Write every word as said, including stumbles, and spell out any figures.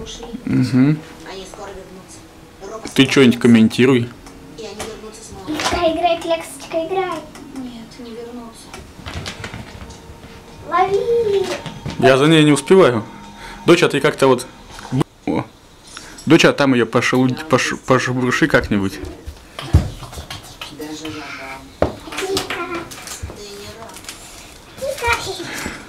ушли. Угу. Они скоро вернутся. Роба Ты что-нибудь комментируй. И они вернутся снова. Играй, играй, Клексочка, играй. Нет, не вернутся. Лови. Я за ней не успеваю. Доча, ты как-то вот... О. Доча, там ее пошел, пош, пошебруши как-нибудь. Даже рада. Тика. Ты не рад. Тика.